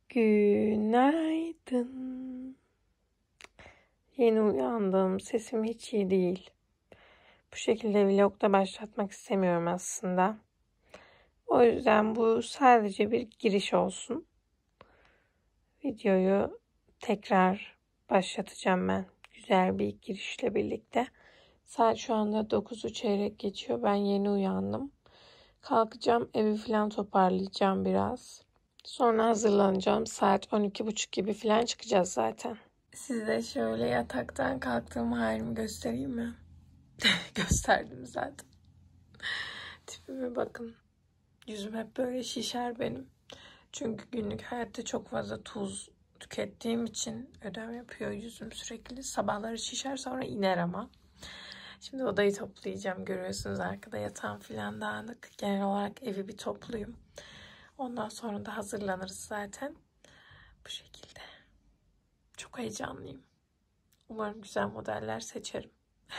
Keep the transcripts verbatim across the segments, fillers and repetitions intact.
Günaydın. Yeni uyandım. Sesim hiç iyi değil. Bu şekilde vlogda başlatmak istemiyorum aslında. O yüzden bu sadece bir giriş olsun. Videoyu tekrar başlatacağım ben. Güzel bir girişle birlikte. Saat şu anda dokuzu çeyrek geçiyor. Ben yeni uyandım. Kalkacağım, evi falan toparlayacağım biraz. Sonra hazırlanacağım. Saat on iki buçuk gibi falan çıkacağız zaten. Size şöyle yataktan kalktığım halimi göstereyim mi? Gösterdim zaten. Tipime bakın. Yüzüm hep böyle şişer benim. Çünkü günlük hayatta çok fazla tuz tükettiğim için ödem yapıyor yüzüm sürekli. Sabahları şişer, sonra iner ama. Şimdi odayı toplayacağım. Görüyorsunuz arkada yatağım falan dağınık. Genel olarak evi bir toplayayım. Ondan sonra da hazırlanırız zaten. Bu şekilde. Çok heyecanlıyım. Umarım güzel modeller seçerim.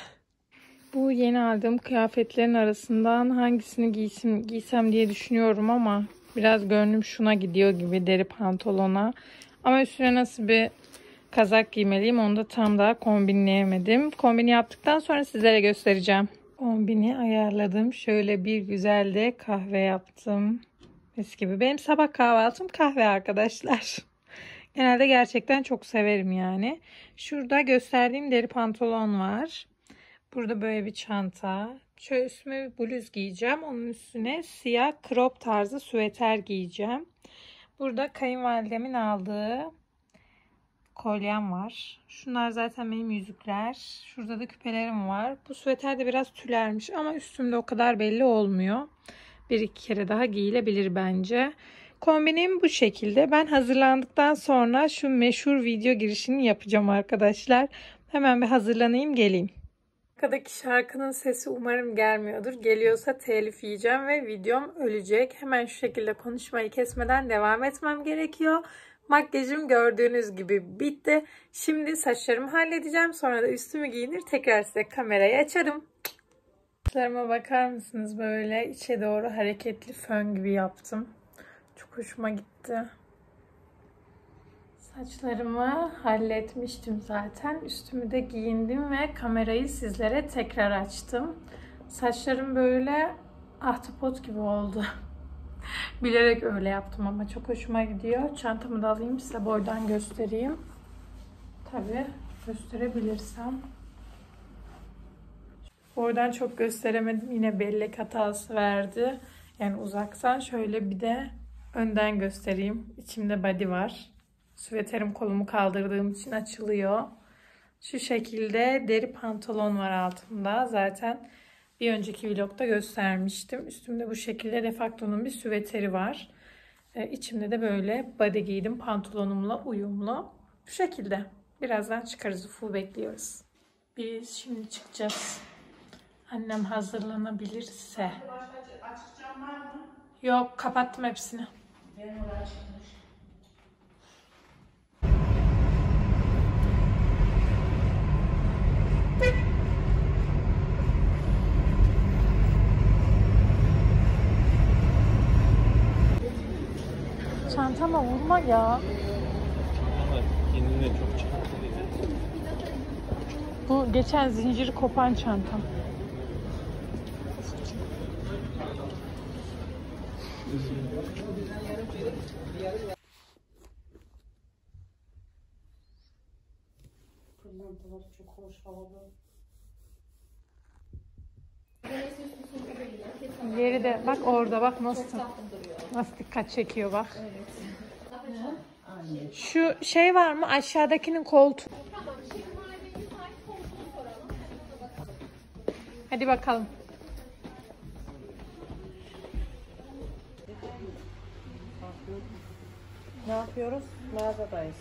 Bu yeni aldığım kıyafetlerin arasından hangisini giysem, giysem diye düşünüyorum ama biraz gönlüm şuna gidiyor gibi, deri pantolona. Ama üstüne nasıl bir kazak giymeliyim onu da tam daha kombinleyemedim. Kombini yaptıktan sonra sizlere göstereceğim. Kombini ayarladım. Şöyle bir güzel de kahve yaptım. Mis gibi. Benim sabah kahvaltım kahve arkadaşlar. Genelde gerçekten çok severim yani. Şurada gösterdiğim deri pantolon var. Burada böyle bir çanta. Şöyle üstüme bir bluz giyeceğim. Onun üstüne siyah crop tarzı süveter giyeceğim. Burada kayınvalidemin aldığı kolyem var. Şunlar zaten benim yüzükler. Şurada da küpelerim var. Bu süveter de biraz tülermiş ama üstümde o kadar belli olmuyor. Bir iki kere daha giyilebilir bence. Kombinim bu şekilde. Ben hazırlandıktan sonra şu meşhur video girişini yapacağım arkadaşlar. Hemen bir hazırlanayım, geleyim. Arkadaki şarkının sesi umarım gelmiyordur. Geliyorsa telif yiyeceğim ve videom ölecek. Hemen şu şekilde konuşmayı kesmeden devam etmem gerekiyor. Makyajım gördüğünüz gibi bitti. Şimdi saçlarımı halledeceğim. Sonra da üstümü giyinir tekrar size kamerayı açarım. Saçlarıma bakar mısınız? Böyle içe doğru hareketli fön gibi yaptım. Çok hoşuma gitti. Saçlarımı halletmiştim zaten. Üstümü de giyindim ve kamerayı sizlere tekrar açtım. Saçlarım böyle ahtapot gibi oldu. Bilerek öyle yaptım ama çok hoşuma gidiyor. Çantamı da alayım, size boydan göstereyim. Tabii gösterebilirsem. Boydan çok gösteremedim. Yine bellek hatası verdi. Yani uzaktan şöyle bir de önden göstereyim. İçimde body var. Süveterim kolumu kaldırdığım için açılıyor. Şu şekilde deri pantolon var altımda. Zaten bir önceki vlogda göstermiştim. Üstümde bu şekilde Defacto'nun bir süveteri var. Ee, içimde de böyle body giydim. Pantolonumla uyumlu. Bu şekilde. Birazdan çıkarız. Ufu bekliyoruz. Biz şimdi çıkacağız. Annem hazırlanabilirse. Yok, kapattım hepsini. Çantama vurma ya. Ama kendine çok çanta. Bu geçen zinciri kopan çantam. Pırlantaları çok hoş, havalı. Yeri de bak orada, bak nasıl nasıl dikkat çekiyor bak. Evet. Şu şey var mı aşağıdakinin koltuğu? Hadi bakalım. Ne yapıyoruz? Mağazadayız.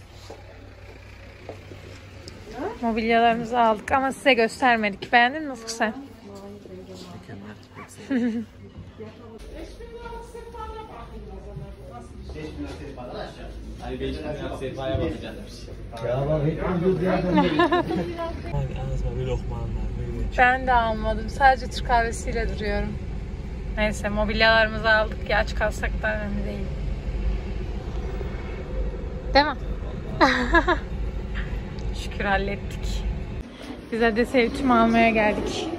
Mobilyalarımızı aldık ama size göstermedik. Beğendin mi Ufuk sen? Ben de almadım. Sadece Türk kahvesiyle duruyorum. Neyse, mobilyalarımızı aldık ya, aç kalsak da önemli değil. Değil mi? Şükür hallettik. Bize de sevçim almaya geldik.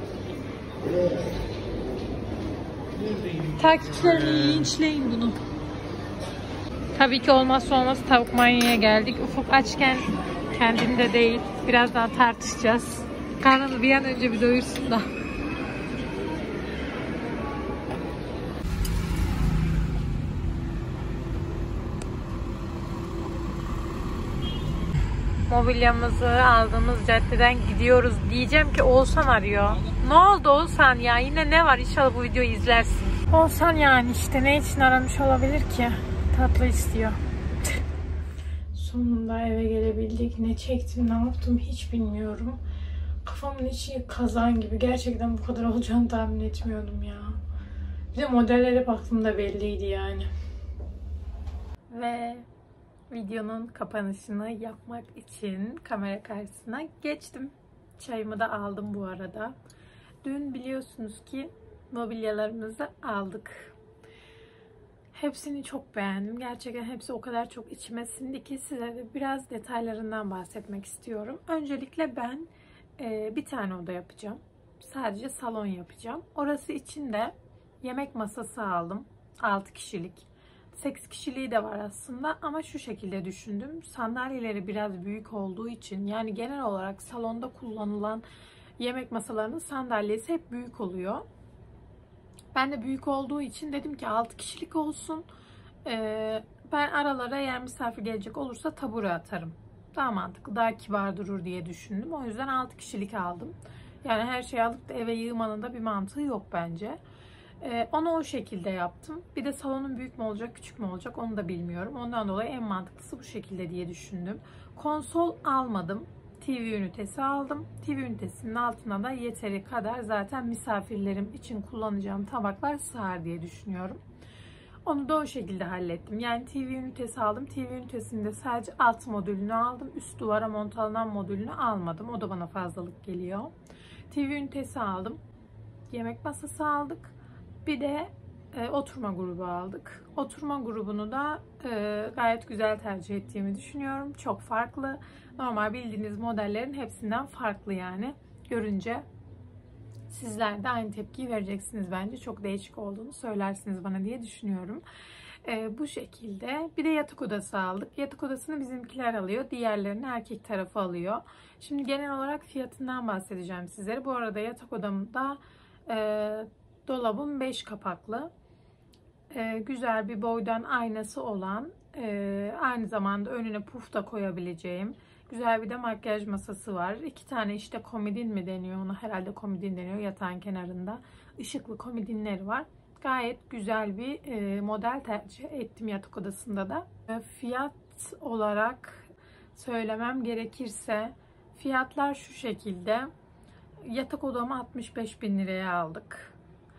Takipçilerimi linçleyin bunu. Tabii ki olmazsa olmaz tavuk manyaya geldik. Ufuk açken kendinde değil. Birazdan tartışacağız. Karnını bir an önce bir doyursun da. Mobilyamızı aldığımız caddeden gidiyoruz. Diyeceğim ki Oğuzhan arıyor. Ne oldu Oğuzhan ya? Yine ne var? İnşallah bu videoyu izlersin. Oğuzhan yani işte ne için aramış olabilir ki? Tatlı istiyor. Sonunda eve gelebildik. Ne çektim, ne yaptım hiç bilmiyorum. Kafamın içi kazan gibi. Gerçekten bu kadar olacağını tahmin etmiyordum ya. Bir de modellere baktığımda belliydi yani. Ve videonun kapanışını yapmak için kamera karşısına geçtim. Çayımı da aldım bu arada. Dün biliyorsunuz ki mobilyalarımızı aldık. Hepsini çok beğendim. Gerçekten hepsi o kadar çok içime sindi ki size de biraz detaylarından bahsetmek istiyorum. Öncelikle ben e, bir tane oda yapacağım. Sadece salon yapacağım. Orası için de yemek masası aldım. altı kişilik. sekiz kişiliği de var aslında ama şu şekilde düşündüm. Sandalyeleri biraz büyük olduğu için, yani genel olarak salonda kullanılan yemek masalarının sandalyesi hep büyük oluyor. Ben de büyük olduğu için dedim ki altı kişilik olsun. Ee, ben aralara eğer misafir gelecek olursa tabure atarım. Daha mantıklı, daha kibar durur diye düşündüm. O yüzden altı kişilik aldım. Yani her şeyi alıp da eve yığmanın da bir mantığı yok bence. Ee, onu o şekilde yaptım. Bir de salonun büyük mü olacak, küçük mü olacak onu da bilmiyorum. Ondan dolayı en mantıklısı bu şekilde diye düşündüm. Konsol almadım. T V ünitesi aldım. T V ünitesinin altına da yeteri kadar zaten misafirlerim için kullanacağım tabaklar sığar diye düşünüyorum. Onu da o şekilde hallettim. Yani T V ünitesi aldım. T V ünitesinde sadece alt modülünü aldım. Üst duvara montalanan modülünü almadım. O da bana fazlalık geliyor. T V ünitesi aldım. Yemek masası aldık. Bir de e, oturma grubu aldık. Oturma grubunu da e, gayet güzel tercih ettiğimi düşünüyorum. Çok farklı. Normal bildiğiniz modellerin hepsinden farklı yani. Görünce sizler de aynı tepkiyi vereceksiniz bence. Çok değişik olduğunu söylersiniz bana diye düşünüyorum. E, bu şekilde. Bir de yatak odası aldık. Yatak odasını bizimkiler alıyor. Diğerlerini erkek tarafı alıyor. Şimdi genel olarak fiyatından bahsedeceğim sizlere. Bu arada yatak odamda e, dolabım beş kapaklı. E, güzel bir boydan aynası olan, e, aynı zamanda önüne puf da koyabileceğim güzel bir de makyaj masası var. İki tane işte komodin mi deniyor ona, herhalde komodin deniyor, yatağın kenarında ışıklı komodinleri var. Gayet güzel bir e, model tercih ettim yatak odasında da. E, fiyat olarak söylemem gerekirse fiyatlar şu şekilde. Yatak odamı altmış beş bin liraya aldık.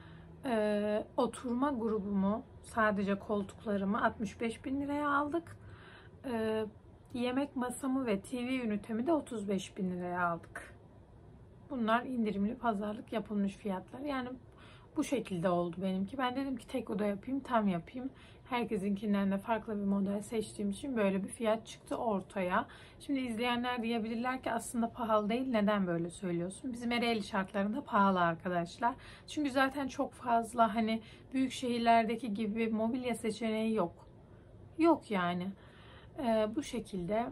Ee, oturma grubumu, sadece koltuklarımı altmış beş bin liraya aldık. Ee, yemek masamı ve T V ünitemi de otuz beş bin liraya aldık. Bunlar indirimli, pazarlık yapılmış fiyatlar. Yani bu şekilde oldu benimki. Ben dedim ki tek oda yapayım, tam yapayım. Herkesinkinden de farklı bir model seçtiğim için böyle bir fiyat çıktı ortaya. Şimdi izleyenler diyebilirler ki aslında pahalı değil. Neden böyle söylüyorsun? Bizim Ereğli şartlarında pahalı arkadaşlar. Çünkü zaten çok fazla hani büyük şehirlerdeki gibi mobilya seçeneği yok. Yok yani. Ee, bu şekilde.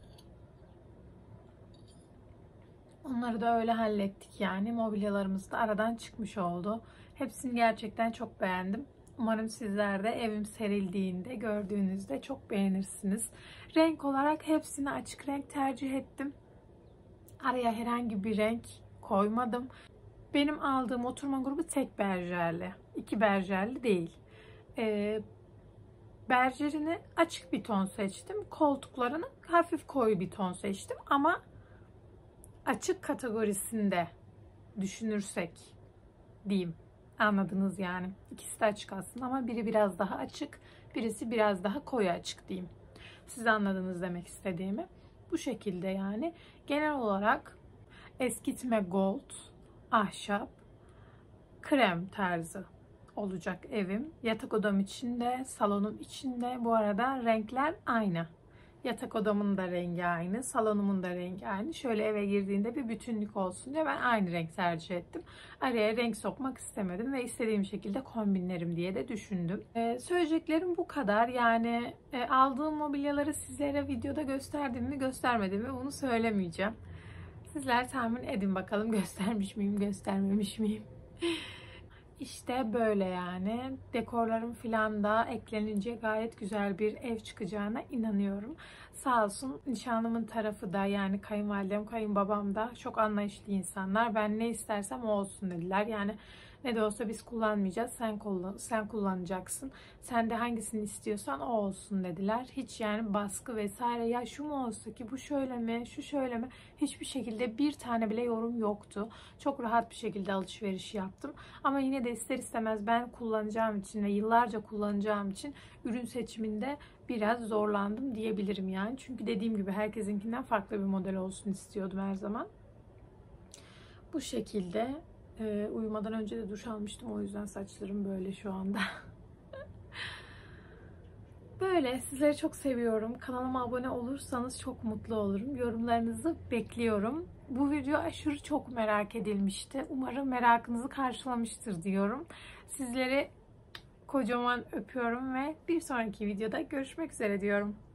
Onları da öyle hallettik yani. Mobilyalarımız da aradan çıkmış oldu. Hepsini gerçekten çok beğendim. Umarım sizler de evim serildiğinde, gördüğünüzde çok beğenirsiniz. Renk olarak hepsini açık renk tercih ettim. Araya herhangi bir renk koymadım. Benim aldığım oturma grubu tek berjerli. İki berjerli değil. Ee, berjerini açık bir ton seçtim. Koltuklarını hafif koyu bir ton seçtim. Ama açık kategorisinde düşünürsek diyeyim. Anladınız yani. İkisi de açık aslında ama biri biraz daha açık, birisi biraz daha koyu açık diyeyim. Siz anladınız demek istediğimi. Bu şekilde yani. Genel olarak eskitme gold, ahşap, krem tarzı olacak evim. Yatak odam içinde, salonum içinde. Bu arada renkler aynı. Yatak odamın da rengi aynı, salonumun da rengi aynı. Şöyle eve girdiğinde bir bütünlük olsun diye ben aynı renk tercih ettim. Araya renk sokmak istemedim ve istediğim şekilde kombinlerim diye de düşündüm. Ee, söyleyeceklerim bu kadar. Yani e, aldığım mobilyaları sizlere videoda gösterdim mi göstermedim mi bunu söylemeyeceğim. Sizler tahmin edin bakalım göstermiş miyim göstermemiş miyim. İşte böyle yani. Dekorlarım filan da eklenince gayet güzel bir ev çıkacağına inanıyorum. Sağ olsun nişanlımın tarafı da yani kayınvalidem, kayınbabam da çok anlayışlı insanlar. Ben ne istersem o olsun dediler. Yani ne de olsa biz kullanmayacağız. Sen kullan, sen kullanacaksın. Sen de hangisini istiyorsan o olsun dediler. Hiç yani baskı vesaire ya şu mu olsa ki bu şöyle mi, şu şöyle mi? Hiçbir şekilde bir tane bile yorum yoktu. Çok rahat bir şekilde alışveriş yaptım. Ama yine de ister istemez ben kullanacağım için ve yıllarca kullanacağım için ürün seçiminde biraz zorlandım diyebilirim yani. Çünkü dediğim gibi herkesinkinden farklı bir model olsun istiyordum her zaman. Bu şekilde e, uyumadan önce de duş almıştım. O yüzden saçlarım böyle şu anda. Böyle sizleri çok seviyorum. Kanalıma abone olursanız çok mutlu olurum. Yorumlarınızı bekliyorum. Bu video aşırı çok merak edilmişti. Umarım merakınızı karşılamıştır diyorum. Sizleri kocaman öpüyorum ve bir sonraki videoda görüşmek üzere diyorum.